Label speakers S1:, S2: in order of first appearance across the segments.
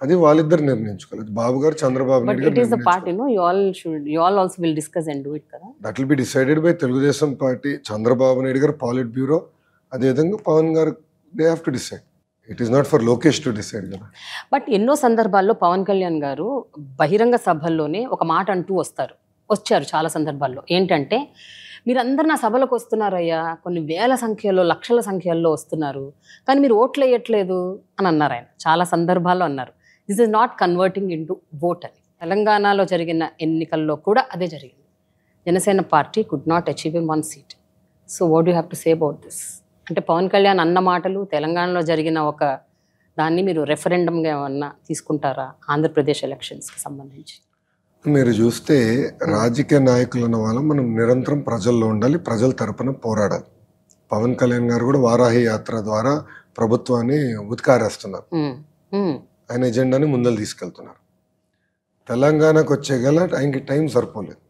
S1: అది వాళ్ళిద్దరు నిర్ణయించుకోవాలి. బాబు గారు చంద్రబాబు
S2: బట్
S1: నాయుడు
S2: ఇట్
S1: గారు
S2: is the part you all also will discuss and do it కదా.
S1: That will be decided by Telugu Desam party, Chandrababu Naidu గారు పాలిట్ బ్యూరో, అదేవిధంగా పవన్ గారు they have to decide. It is not for Lokesh to decide కదా.
S2: But ఎన్నో సందర్భాల్లో పవన్ కళ్యాణ్ గారు బహిరంగ సభల్లోనే ఒక మాట అంటూ వచ్చారు చాలా సందర్భాల్లో. ఏంటంటే మీరందరు నా సభలకు వస్తున్నారయ్యా, కొన్ని వేల సంఖ్యలో లక్షల సంఖ్యల్లో వస్తున్నారు, కానీ మీరు ఓట్లు వేయట్లేదు అని అన్నారు ఆయన. చాలా సందర్భాల్లో అన్నారు this is not converting into vote అని. తెలంగాణలో జరిగిన ఎన్నికల్లో కూడా అదే జరిగింది. Janasena party could not achieve in 1 seat. So what you have to say about this? అంటే పవన్ కళ్యాణ్ అన్న మాటలు తెలంగాణలో జరిగిన ఒక దాన్ని మీరు రెఫరెండంగా ఏమన్నా తీసుకుంటారా ఆంధ్రప్రదేశ్ ఎలక్షన్స్కి సంబంధించి?
S1: మీరు చూస్తే రాజకీయ నాయకులు ఉన్న వాళ్ళం మనం నిరంతరం ప్రజల్లో ఉండాలి, ప్రజల తరపున పోరాడాలి. పవన్ కళ్యాణ్ గారు కూడా వారాహి యాత్ర ద్వారా ప్రభుత్వాన్ని ఉతికారేస్తున్నారు. ఆయన ఎజెండాని ముందలు తీసుకెళ్తున్నారు. తెలంగాణకు వచ్చే గల ఆయనకి టైం సరిపోలేదు.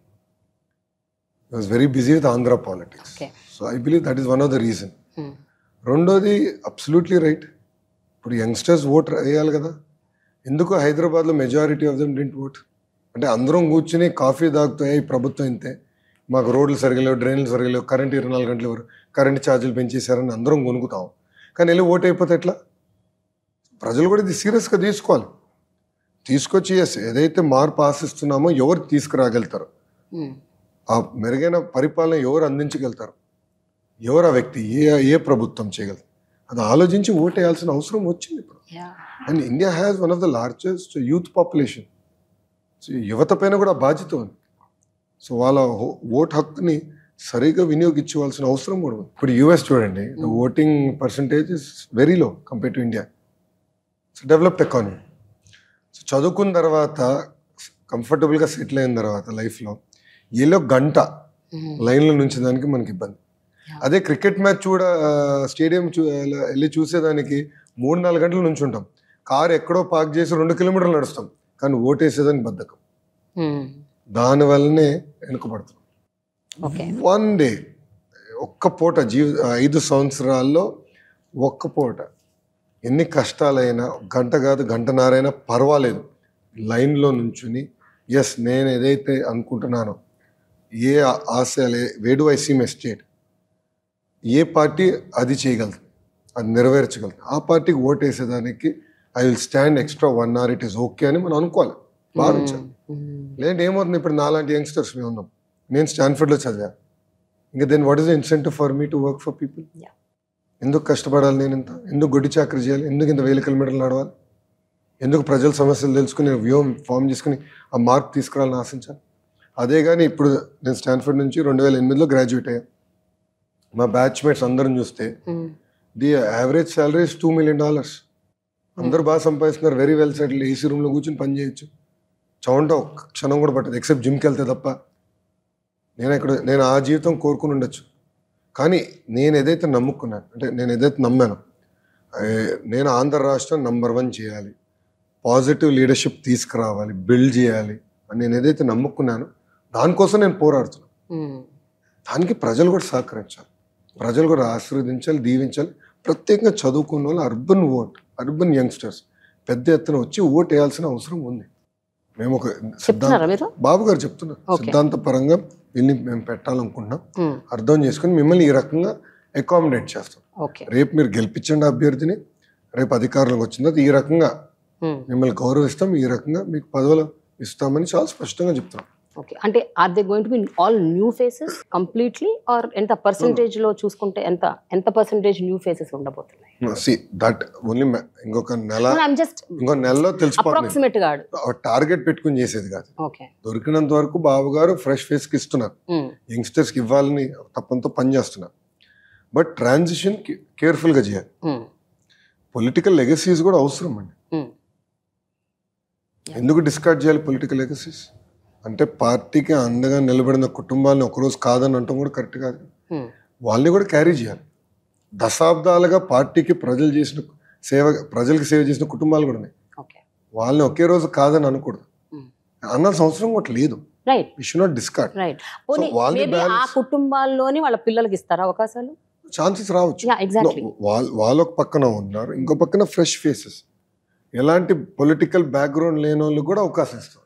S1: he was very busy with Andhra politics. So I believe that is one of the reason. రెండోది అబ్సల్యూట్లీ రైట్, ఇప్పుడు యంగ్స్టర్స్ ఓట్ వేయాలి కదా. ఎందుకు హైదరాబాద్లో majority of them didn't vote? అంటే అందరం కూర్చుని కాఫీ తాగుతూ ఈ ప్రభుత్వం ఇంతే, మాకు రోడ్లు సరిగా లేవు, డ్రైన్లు సరిగా లేవు, కరెంట్ 24 గంటలు ఎవరు, కరెంట్ ఛార్జీలు పెంచేశారని అందరం కొనుక్కుతాం. కానీ వెళ్ళి ఓట్ అయిపోతే ఎట్లా? ప్రజలు కూడా ఇది సీరియస్గా తీసుకోవాలి. తీసుకొచ్చి ఏదైతే మార్పు ఆశిస్తున్నామో ఎవరు తీసుకురాగలుగుతారు, ఆ మెరుగైన పరిపాలన ఎవరు అందించగలుగుతారు, ఎవరు ఆ వ్యక్తి, ఏ ప్రభుత్వం చేయగలరు, అది ఆలోచించి ఓట్ వేయాల్సిన అవసరం వచ్చింది ఇప్పుడు. And India has one of the largest youth population. So యువత పైన కూడా బాధ్యత ఉంది. సో వాళ్ళ ఓట్ హక్కుని సరిగా వినియోగించవలసిన అవసరం కూడా ఉంది. ఇప్పుడు యూఎస్ చూడండి, the voting percentage is very low compare to India. So developed economy. So చదువుకున్న తర్వాత కంఫర్టబుల్గా సెటిల్ అయిన తర్వాత లైఫ్లో ఏలో గంట లైన్లో నుంచేదానికి మనకి ఇబ్బంది. అదే క్రికెట్ మ్యాచ్ స్టేడియం వెళ్ళి చూసేదానికి 3-4 గంటలు నుంచి ఉంటాం. కారు ఎక్కడో పార్క్ చేసి 2 కిలోమీటర్లు నడుస్తాం, కానీ ఓటేసేదానికి బద్ధకం. దానివల్లనే వెనుకబడుతున్నాం. 1 డే ఒక్క పూట 5 సంవత్సరాల్లో ఒక్క పూట ఎన్ని కష్టాలైనా గంట కాదు గంటన్నరైనా పర్వాలేదు లైన్లో నుంచుని ఎస్ నేను ఏదైతే అనుకుంటున్నానో, ఏ ఆశయాలు, way do I see my state, ఏ పార్టీ అది చేయగలదు, అది నెరవేర్చగలదు, ఆ పార్టీకి ఓటేసేదానికి I will stand extra 1 hour, it is okay అని మనం అనుకోవాలి, భావించాలి. లేదంటే ఏమవుతుంది, ఇప్పుడు నాలాంటి యంగ్స్టర్స్ మేము ఉన్నాం, నేను స్టాన్ఫర్డ్లో చదివాను, ఇంకా then what is the incentive for me to work for people? ఎందుకు కష్టపడాలి నేను ఇంత? ఎందుకు గొడ్డి చాకరీ చేయాలి? ఎందుకు ఇంత 1000 కిలోమీటర్లు నడవాలి? ఎందుకు ప్రజల సమస్యలు తెలుసుకుని వ్యూహం ఫామ్ చేసుకుని ఆ మార్క్ తీసుకురావాలని ఆశించాలి? అదే కానీ ఇప్పుడు నేను స్టాన్ఫర్డ్ నుంచి 2008లో గ్రాడ్యుయేట్ అయ్యాను. మా బ్యాచ్మేట్స్ అందరం చూస్తే the average salary is $2 million. అందరూ బాగా సంపాదిస్తున్నారు, వెరీ వెల్ సెటిల్, ఏసీ రూమ్లో కూర్చొని పని చేయొచ్చు, చౌంట ఒక్క క్షణం కూడా పట్టదు ఎక్సెప్ట్ జిమ్కి వెళ్తే తప్ప. నేను ఆ జీవితం కోరుకుని ఉండొచ్చు, కానీ నేను ఏదైతే నమ్ముకున్నాను, అంటే నేను ఏదైతే నమ్మాను, నేను ఆంధ్ర రాష్ట్రం నంబర్ 1 చేయాలి, పాజిటివ్ లీడర్షిప్ తీసుకురావాలి, బిల్డ్ చేయాలి అని నేను ఏదైతే నమ్ముకున్నానో దానికోసం నేను పోరాడుతున్నాను. దానికి ప్రజలు కూడా సహకరించాలి, ప్రజలు కూడా ఆశీర్వదించాలి, దీవించాలి. ప్రత్యేకంగా చదువుకున్న వాళ్ళు అర్బన్ యంగ్స్టర్స్ పెద్ద ఎత్తున వచ్చి ఓట్ వేయాల్సిన అవసరం ఉంది. మేము ఒక బాబు గారు చెప్తున్నారు, సిద్ధాంతపరంగా వీళ్ళని మేము పెట్టాలనుకుంటున్నాం, అర్థం చేసుకుని మిమ్మల్ని ఈ రకంగా అకామిడేట్ చేస్తాం. రేపు మీరు గెలిపించండి అభ్యర్థిని, రేపు అధికారంలోకి వచ్చిన తర్వాత ఈ రకంగా మిమ్మల్ని గౌరవిస్తాం, ఈ రకంగా మీకు పదవులు ఇస్తామని చాలా స్పష్టంగా చెప్తున్నాం.
S2: ఓకే, అంటే are they going to be all new faces completely, or ఎంత పర్సెంటేజ్ లో చూసుకుంటే ఎంత పర్సెంటేజ్ న్యూ ఫేసెస్ ఉండబోతున్నాయి?
S1: See that only ఇంకొక నెలలో తెలిసిపోతుంది. టార్గెట్ పెట్టుకుని చేసేది కాదు, దొరికినంత వరకు బాబు గారు ఫ్రెష్ ఫేస్ కి ఇస్తున్నారు, యంగ్స్టర్స్ కి ఇవ్వాలని తప్పంతో పని చేస్తున్నారు. బట్ ట్రాన్సిషన్ కేర్ఫుల్ గా చేయాలి. పొలిటికల్ లెగసీస్ కూడా అవసరం అండి. ఎందుకు డిస్కార్డ్ చేయాలి పొలిటికల్ లెగసీస్? అంటే పార్టీకి అండగా నిలబడిన కుటుంబాలను ఒకరోజు కాదని అంటాం కూడా కరెక్ట్ కాదు. వాళ్ళని కూడా క్యారీ చేయాలి. దశాబ్దాలుగా పార్టీకి ప్రజలకి సేవ చేసిన కుటుంబాలు కూడా ఉన్నాయి. వాళ్ళని ఒకే రోజు కాదని అనకూడదు, అనాల్సిన అవసరం కూడా లేదు.
S2: కుటుంబాల్లోని వాళ్ళ పిల్లలకి ఇస్తారా అవకాశాలు?
S1: ఛాన్సెస్ రావచ్చు. వాళ్ళ ఒక పక్కన ఉన్నారు, ఇంకో పక్కన ఫ్రెష్ ఫేసెస్. ఎలాంటి పొలిటికల్ బ్యాక్గ్రౌండ్ లేని వాళ్ళు కూడా అవకాశం ఇస్తాం.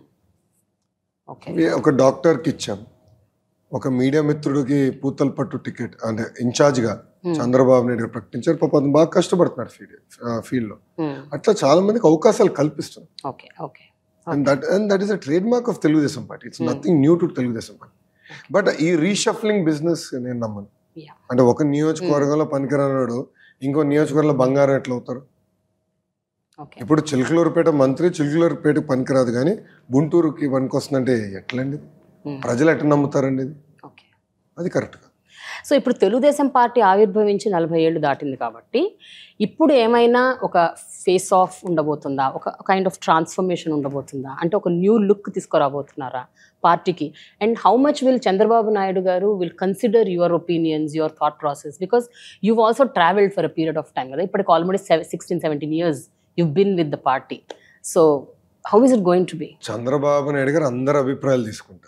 S2: ఓకే
S1: ఒక డాక్టర్కి ఇచ్చాం, ఒక మీడియా మిత్రుడికి పూతలపట్టు టికెట్ అంటే ఇన్ఛార్జ్గా చంద్రబాబు నాయుడు గారు ప్రకటించారు. పాప అతను బాగా కష్టపడుతున్నాడు ఫీల్డ్లో. అట్లా చాలా మందికి అవకాశాలు కల్పిస్తున్నాం.
S2: Okay okay
S1: and that is a trade mark of Telugu Desam party. It's nothing new to Telugu Desam party. But ఈ రీషఫ్లింగ్ బిజినెస్ నేను నమ్మను. అంటే ఒక నియోజకవర్గంలో పనికిరానాడు ఇంకో నియోజకవర్గంలో బంగారం ఎట్లా అవుతారు? ఇప్పుడు చిలకలూరుపేట మంత్రి చిలకలూరుపేట పనికిరాదు కానీ గుంటూరుకి పనికి వస్తుందంటే ఎట్లండి? ప్రజలు ఎట్లా నమ్ముతారండి ఇది? అది కరెక్ట్ కాదు.
S2: సో ఇప్పుడు తెలుగుదేశం పార్టీ ఆవిర్భవించి 40 ఏళ్ళు దాటింది కాబట్టి ఇప్పుడు ఏమైనా ఒక ఫేస్ ఆఫ్ ఉండబోతుందా? ఒక కైండ్ ఆఫ్ ట్రాన్స్ఫర్మేషన్ ఉండబోతుందా? అంటే ఒక న్యూ లుక్ తీసుకురాబోతున్నారా పార్టీకి? And how much will Chandrababu Naidu గారు will consider your opinions, your thought process? Because you've also traveled for a period of time కదా, ఇప్పటికి almost 16-17 years you've been with the party. So how is it going to be?
S1: Chandrababu Naidu గారు అందరు అభిప్రాయాలు తీసుకుంటారు.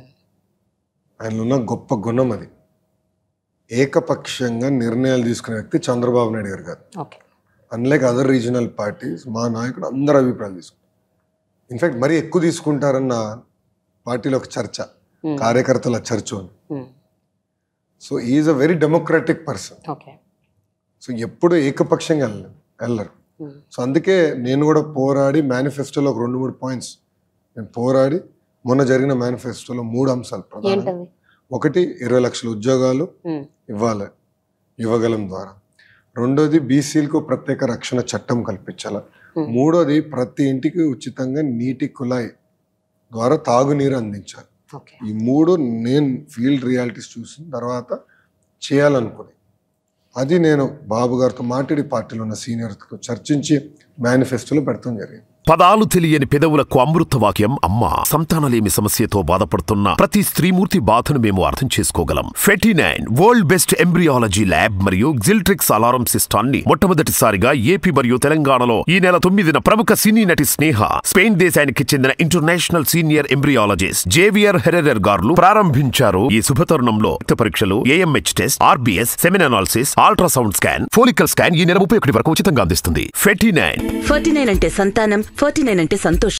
S1: ఆయనలో ఉన్న గొప్ప గుణం అది. ఏకపక్షంగా నిర్ణయాలు తీసుకునే వ్యక్తి చంద్రబాబు నాయుడు గారు కాదు. అన్లైక్ అదర్ రీజనల్ పార్టీస్ మా నాయకుడు అందరు అభిప్రాయాలు తీసుకుంటారు. ఇన్ఫాక్ట్ మరీ ఎక్కువ తీసుకుంటారన్న పార్టీలో ఒక చర్చ, కార్యకర్తల చర్చ అని. So is a very democratic person. So ఎప్పుడు ఏకపక్షంగా వెళ్ళరు. సో అందుకే నేను కూడా పోరాడి మేనిఫెస్టోలో ఒక 2-3 పాయింట్స్ నేను పోరాడి మొన్న జరిగిన మేనిఫెస్టోలో 3 అంశాలు ప్రధానం. ఒకటి 20 లక్షల ఉద్యోగాలు ఇవ్వాలి యువగలం ద్వారా. రెండోది బీసీలకు ప్రత్యేక రక్షణ చట్టం కల్పించాలి. మూడోది ప్రతి ఇంటికి ఉచితంగా నీటి కుళాయి ద్వారా తాగునీరు అందించాలి. ఈ 3 నేను ఫీల్డ్ రియాలిటీస్ చూసిన తర్వాత చేయాలనుకుని అది నేను బాబు గారితో మాట్లాడి పార్టీలో ఉన్న సీనియర్స్తో చర్చించి మేనిఫెస్టోలో పెడతాం జరిగింది.
S3: పదాలు తెలియని పెదవులకు అమృత వాక్యం అమ్మ. సంతానలేమి సమస్యతో బాధపడుతున్న ప్రతి స్త్రీమూర్తి బాధను మేము అర్థం చేసుకోగలం. 49 వరల్డ్ బెస్ట్ ఎంబ్రియాలజీ ల్యాబ్ మరియు జిల్ట్రిక్స్ అలారం సిస్టాన్ని మొట్టమొదటిసారిగా ఏపీ మరియు తెలంగాణలో ఈ నెల 9న ప్రముఖ సినీ నటి స్నేహ, స్పెయిన్ దేశానికి చెందిన international senior embryologist Javier Herrera గారు ప్రారంభించారు. ఈ శుభతరుణంలో రక్త పరీక్షలు, AMH test, RBS, semen analysis, ultrasound scan, follicle scan ఈ నెల 31 వరకు ఉచితంగా అందిస్తుంది. 49
S4: అంటే సంతానం, 49 అంటే సంతోషం.